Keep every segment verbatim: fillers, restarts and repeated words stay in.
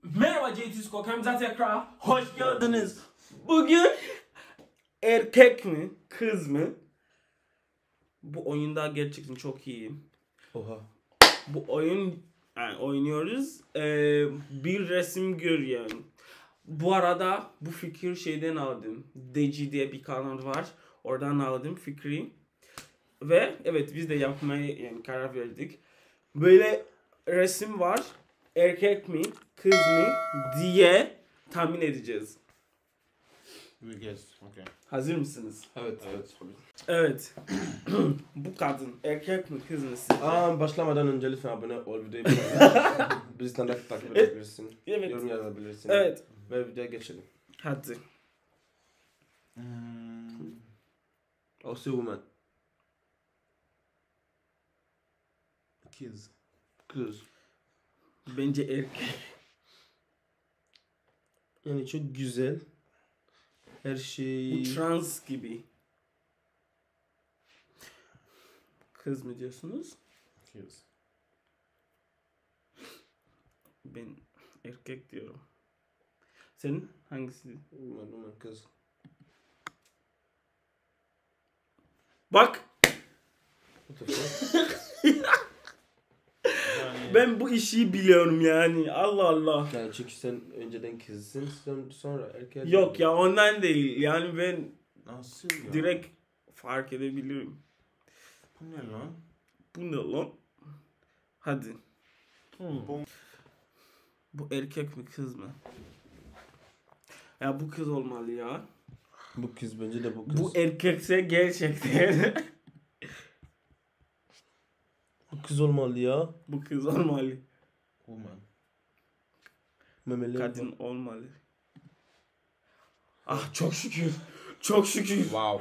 Merhaba J T Skokamıza tekrar hoş geldiniz. Bugün erkek mi kız mı? Bu oyunda gerçekten çok iyiyim. Oha. Bu oyun yani oynuyoruz. Ee, bir resim gör yani. Bu arada bu fikir şeyden aldım. Deci diye bir kanal var. Oradan aldım fikri. Ve evet biz de yapmaya yani karar verdik. Böyle resim var. Erkek mi, kız mı diye tahmin edeceğiz. We guess. Okay. Hazır mısınız? Evet, evet. Evet. Bu kadın erkek mi, kız mı sizce? Aa, başlamadan önce lütfen abone ol, videoyu beğen. Bizden de takip edebilirsin. Evet. Yorum yazabilirsin. Evet. Ve videoya geçelim. Hadi. Mm, Also woman. kids. Kız. Bence erkek. Yani çok güzel. Her şey... Bu trans gibi. Kız mı diyorsunuz? Kids. Ben erkek diyorum. Senin hangisi? Woman, woman, kız. Bak. What the fuck? Yani, Ben bu işi biliyorum yani. Allah Allah. Yani çünkü sen önceden kızsın, sen sonra erkek. Yok ya ondan değil. Yani ben nasıl ya? direkt fark edebilirim. Bu ne lan? Bu ne lan? Hadi. Bu- Bu erkek mi kız mı? Ya bu kız olmalı ya. Bu kız bence de bu kız. Bu erkekse gerçekten. Bu kız olmalı ya. Bu kız olmalı. Woman. Memeli. Kadın olmalı. Ah çok şükür. Çok şükür. Wow.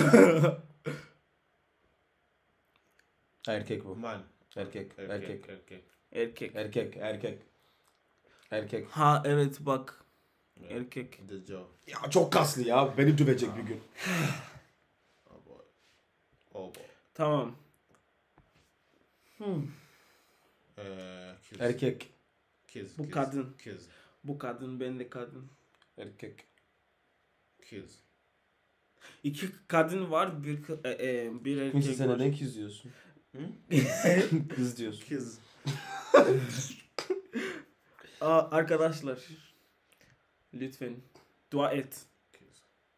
Erkek bu. Man. Erkek. Erkek. Erkek. Erkek. Erkek. Erkek. Erkek. Erkek. Ha evet bak. Yeah. Erkek. The jaw. Ya çok kaslı ya. Beni dövecek bir gün. Oh boy. Oh boy. Tamam. Hmm. Uh, kids. Erkek. Kids. Bu kids, kadın. Kids. Bu kadın ben de kadın. Erkek. Kids. İki kadın var bir kı- e, e, bir erkek Kimse sen var. neden kız diyorsun? Kız diyorsun. Kids. Aa, arkadaşlar lütfen dua et. Kids.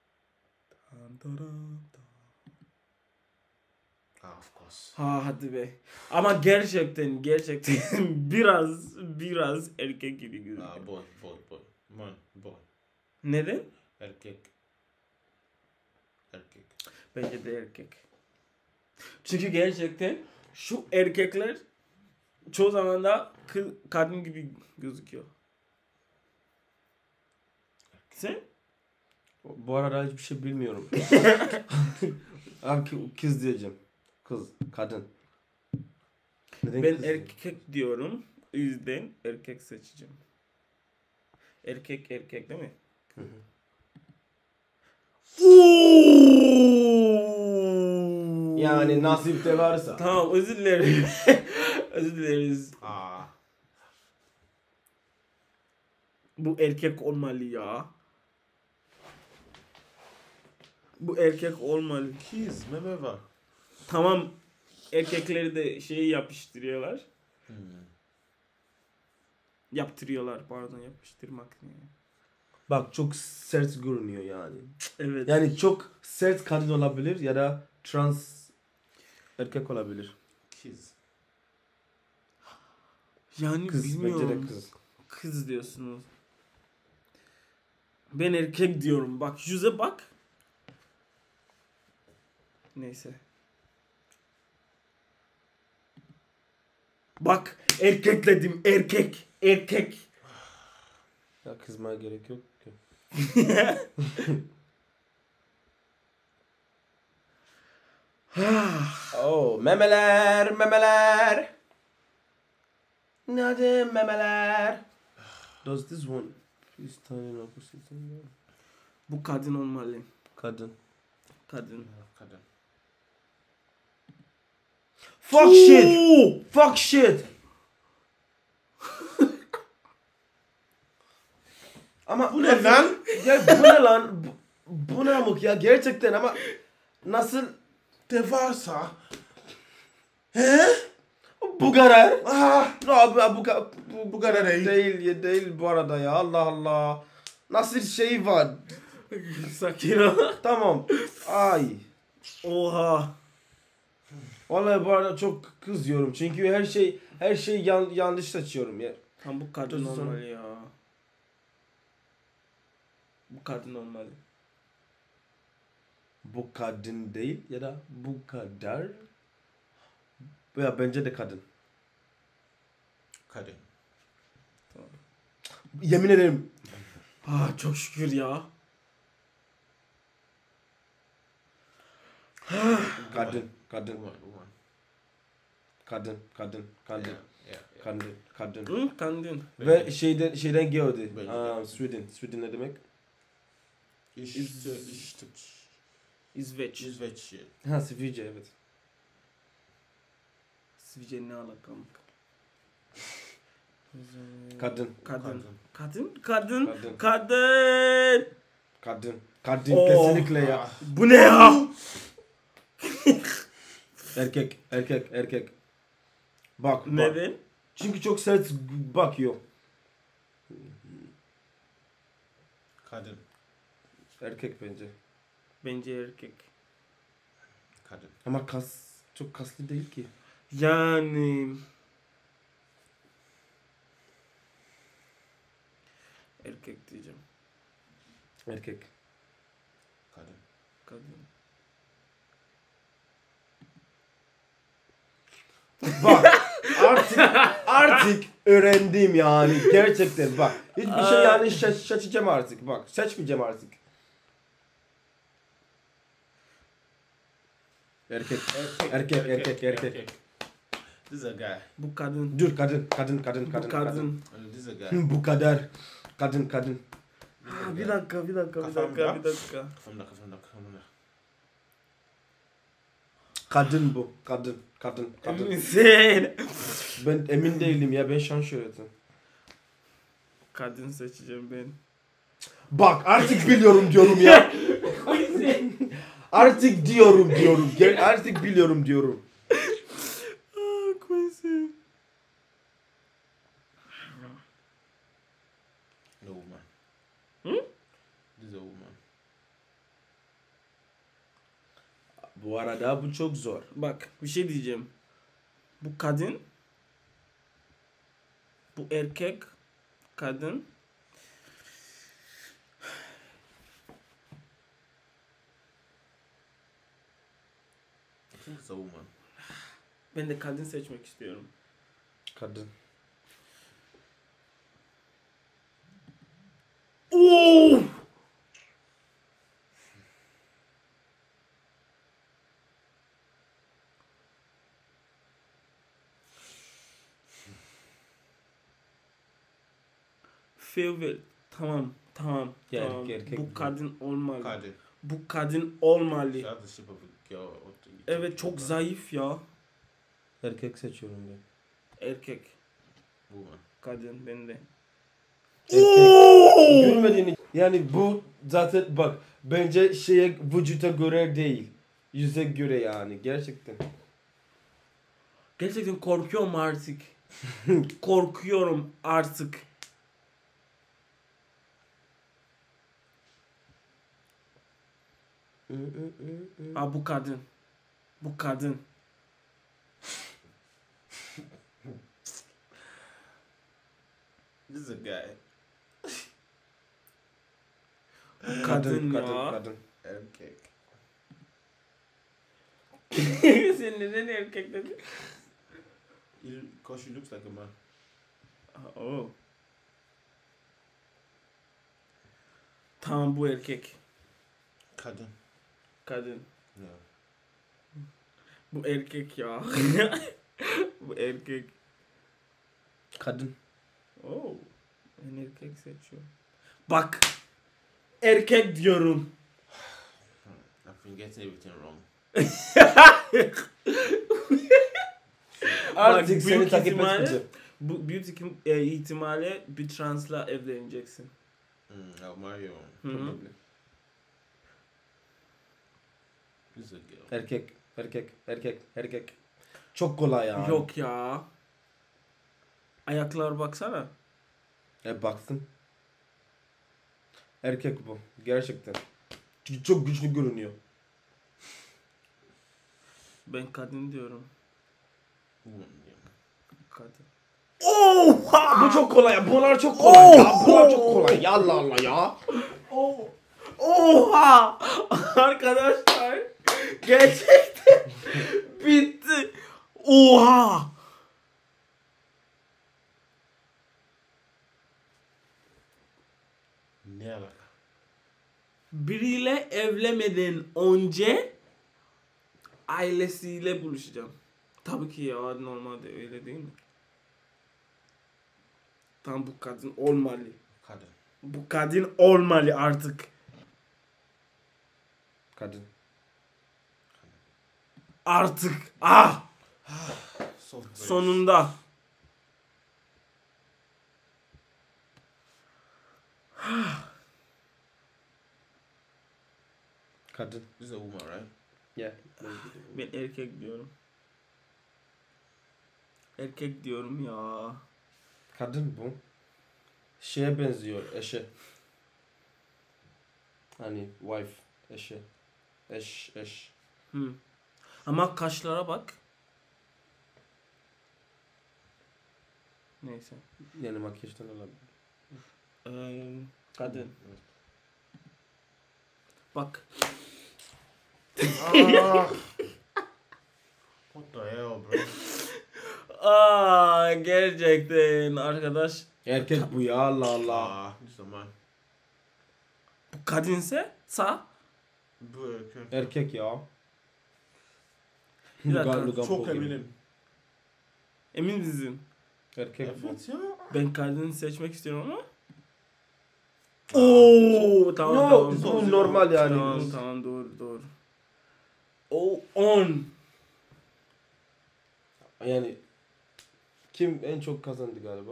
Ah, of course. Ha hadi be. Ama gerçekten gerçekten biraz biraz erkek gibi gözüküyor. Ah, boy. Boy. Boy. Man. Boy. Neden? Erkek. Erkek. Bence de erkek. Çünkü gerçekten şu erkekler çoğu zaman da kız, kadın gibi gözüküyor. Sen? Bu arada hiçbir şey bilmiyorum. Abi kız diyeceğim. Kız. Kadın. Neden Ben kız erkek diyorum. O yüzden erkek seçeceğim. Erkek erkek değil mi? Hı hı. Yani nasipte varsa. Tamam özür dilerim. Özür dileriz. Ah. Bu erkek olmalı ya. Bu erkek olmalı. Kids. Meme var. Tamam erkekleri de şeyi yapıştırıyorlar. Hmm. Yaptırıyorlar pardon yapıştırmak ne? Bak çok sert görünüyor yani. Evet. Yani çok sert kadın olabilir ya da trans erkek olabilir. Kids. Yani Kız bilmiyorum. bence de kız. Kız diyorsunuz. Ben erkek diyorum. Bak yüze bak. Neyse. Bak erkekledim erkek erkek. Ya kızmaya gerek yok ki. Oh memeler memeler. Nerede memeler? Does this one please turn in opposite? Bu kadın olmalı. Kadın. Kadın. Kadın. Fuck shit. Fuck shit. Ama Bu ne lan? Ya bu ne lan? Bu, bu ne amık ya gerçekten ama nasıl Devasa. He? bu kadar? Ah. No, bu, bu, bu, Bu kadar değil. değil ya değil bu arada ya Allah Allah. Nasıl şey var? Sakin ol. Tamam. Ay. Oha. Vallahi bu arada çok kızıyorum çünkü her şey her şey yan, yanlış seçiyorum ya. Tam bu kadın Dur, sonra. olmalı ya. Bu kadın olmalı. Bu kadın değil ya da bu kadar. Ya bence de kadın. Kadın. Yemin ederim. Ah çok şükür ya. Kadın, kadın, Woman, woman. kadın, kadın, kadın, Yeah, yeah, yeah. kadın, kadın. Hı, kadın. Ve şeyden şeyden geldi. Bence. Aa, Sweden. Sweden ne demek? İşte, işte, İsveç. İsveç. Ha, Sivrice evet. İsveç'e ne alakam? Kadın, Kadın. Kadın. Kadın. Kadın. Kadın. Kadın. kadın, kadın Oh. kesinlikle ya. Bu ne ya? Erkek, erkek, erkek. Bak, bak. Neden? Çünkü çok sert bakıyor. Kadın. Erkek bence. Bence erkek. Kadın. Ama kas çok kaslı değil ki. Yani erkek diyeceğim. Erkek. Kadın. Kadın. Bak artık artık öğrendim yani gerçekten bak. Hiçbir şey yani şaş şaşacağım artık bak. Seçmeyeceğim artık. Erkek. Erkek, erkek, erkek. This is a guy. Bu kadın. Dur kadın, kadın, kadın, kadın, Bu kadın. kadın. Uh, This is a guy. Bu kadar. Kadın, kadın. Ha, bir dakika, bir dakika, bir Kafamda. dakika, bir dakika. Kafamda, kafamda, kafamda. Kadın bu. Kadın, kadın, kadın. Eminsin. Ben emin değilim ya ben şans öğretim. Kadın seçeceğim ben. Bak artık biliyorum diyorum ya. Artık diyorum diyorum. Gel artık biliyorum diyorum. Ah, Quincy. No woman. Hmm? This is a woman. Bu arada bu çok zor. Bak, bir şey diyeceğim. Bu kadın. Bu erkek. Kadın. I think it's a woman. Ben de kadın seçmek istiyorum. Kadın. Oo! Favorite. Tamam, tamam. Yani tamam. erkek Bu bu. kadın olmalı. Kadın. Bu kadın olmalı. She has the shape of a girl. or the- Evet, çok zayıf ya. Erkek seçiyorum ben. Erkek. Woman. Kadın ben de. Erkek. Görmediğini yani bu zaten bak bence şeye vücuta göre değil. Yüze göre yani gerçekten. Gerçekten korkuyorum artık. Korkuyorum artık. Aa, bu kadın. Bu kadın. This is a guy. Kadın, Kadın, ya. kadın, kadın. Erkek. Sen neden erkek dedin? Because she looks like a man. Oh. Tamam, bu erkek. Kadın. Kadın. Yeah. Bu erkek ya. Bu erkek. Kadın. Oh. Ben erkek seçiyorum. Bak. Erkek diyorum. I've been getting everything wrong. Artık Bak, seni büyük takip ihtimalle- etmeyeceğim. Bu büyük ihtim- e, ihtimalle bir transla evleneceksin. Mm, I'll marry you. Hı hı. Probably. This is a girl. Erkek, erkek, erkek, erkek. Çok kolay yani. Yok ya. Ayaklar baksana. E baksın. Erkek bu. Gerçekten. Çünkü çok güçlü görünüyor. Ben kadın diyorum. Woman, yeah. Kadın. Bu çok kolay. Bunlar çok kolay ya. Bunlar çok kolay. Ya Allah Allah ya. Oh. Oha! Arkadaşlar gerçekten bitti. Oha! Ne alaka? Biriyle evlenmeden önce ailesiyle buluşacağım. Tabii ki ya normalde öyle değil mi? Tam bu kadın olmalı. Kadın. Bu kadın olmalı artık. Kadın. Artık. Ah! So very- Sonunda. Kadın. This is a woman, right? Yeah. Ben erkek diyorum. Erkek diyorum ya. Kadın bu. Şeye benziyor. Eşe. Hani wife. Eşe. Eş. Eş. Hı. Ama kaşlara bak. Neyse. Yani makyajdan olabilir. Ee, kadın. Bak. Ah. What the hell, bro? Aa, gerçekten arkadaş. Erkek bu ya. Allah Allah. Ah, this is a man. Bu kadınsa sa. Bu erkek. Erkek ya. Bir dakika, Logan- Logan Çok Paul gibi. eminim. Emin misin? Erkek bu. Evet ya. Ben kadını seçmek istiyorum ama. Oo, tamam No, tamam. bu tamam. normal yani. Tamam tamam doğru doğru. O on. Yani kim en çok kazandı galiba?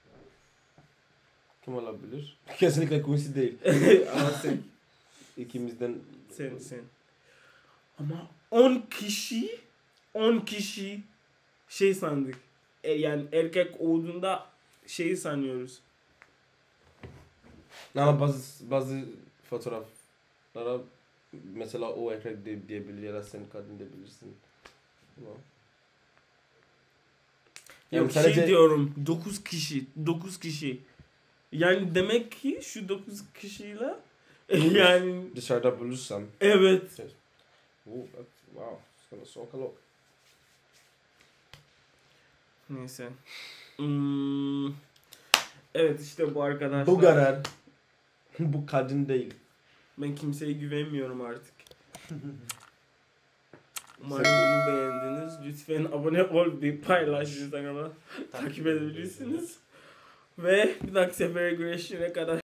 Kim olabilir? Kesinlikle Quincy değil. Ama sen İkimizden sen sen. Ama on kişi on kişi şey sandık. E, yani erkek olduğunda şeyi sanıyoruz. ama bazı bazı fotoğraflara mesela o erkek de, diyebilir ya da sen kadın diyebilirsin. Ama- Yani Yok sadece- şey diyorum dokuz kişi dokuz kişi. Yani demek ki şu dokuz kişiyle yani Dışarıda bulursam. evet. Oh, that's, wow. It's gonna soak a lot. Neyse. Hmm. Evet işte bu arkadaşlar. Bu kadar. Bu kadın değil. Ben kimseye güvenmiyorum artık. Umarım bunu beğendiniz. Lütfen abone ol, bir paylaş, Instagram'a takip edebilirsiniz. Ve bir dahaki sefere görüşene kadar